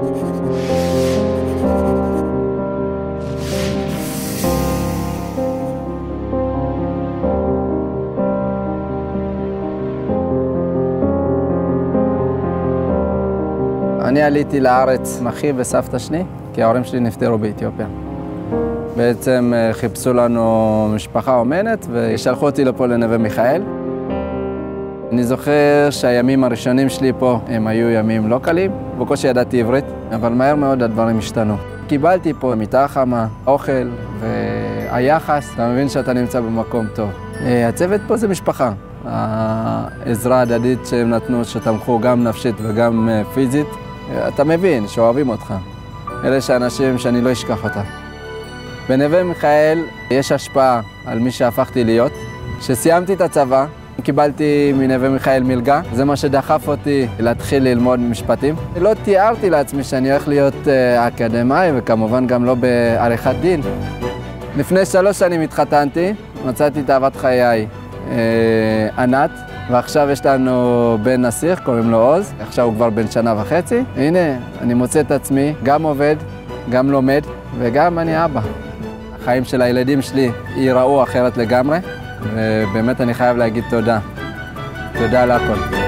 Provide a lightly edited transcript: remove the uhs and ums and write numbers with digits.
אני עליתי לארץ עם אחי וסבתא שלי, כי ההורים שלי נפטרו באתיופיה. בעצם חיפשו לנו משפחה אומנת ושלחו אותי לפה לנווה מיכאל. אני זוכר שהימים הראשונים שלי פה הם היו ימים לא קלים, בקושי ידעתי עברית, אבל מהר מאוד הדברים השתנו. קיבלתי פה מיטה חמה, אוכל והיחס, אתה מבין שאתה נמצא במקום טוב. הצוות פה זה משפחה. העזרה ההדדית שהם נתנו, שתמכו גם נפשית וגם פיזית, אתה מבין שאוהבים אותך. אלה שאנשים שאני לא אשכח אותם. בנווה מיכאל יש השפעה על מי שהפכתי להיות. כשסיימתי את הצבא, קיבלתי מנווה מיכאל מלגה. זה מה שדחף אותי להתחיל ללמוד משפטים. לא תיארתי לעצמי שאני הולך להיות אקדמאי, וכמובן גם לא בעריכת דין. לפני 3 שנים התחתנתי, מצאתי את אהבת חיי, ענת, ועכשיו יש לנו בן נסיך, קוראים לו עוז, עכשיו הוא כבר בן 1.5 שנה. הנה, אני מוצא את עצמי, גם עובד, גם לומד, וגם אני אבא. החיים של הילדים שלי ייראו אחרת לגמרי, ובאמת אני חייב להגיד תודה. תודה על הכל.